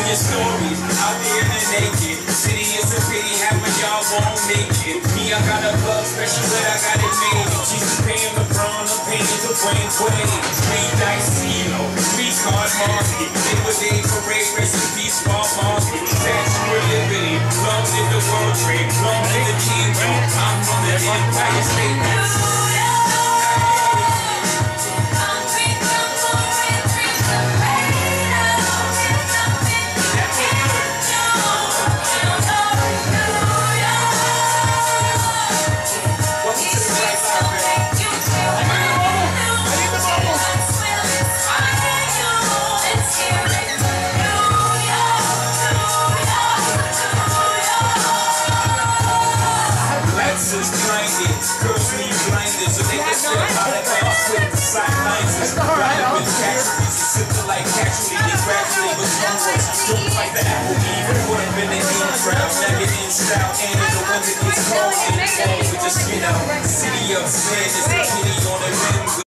your stories out there in the naked city. It's a pity half of y'all won't make it. Me, I got a plug special, but I got it made. Jesus paying LeBron, I'm paying the Wayne Quay. Green dice, CeeLo, 3-card market. They were day parade, rest in peace, small market. Statue of Liberty, long in the World Trade, long in the kingdom. I'm from the Empire State. Girls need blinders, so they can slip out of class with the sidelines. Blind with casualties, simple like casually, they gradually become worse. Don't like the apple even put up in the in crowd, naked in style, and in the winter gets cold, and it's all with the skin out. City of sin is the kitty on the rim.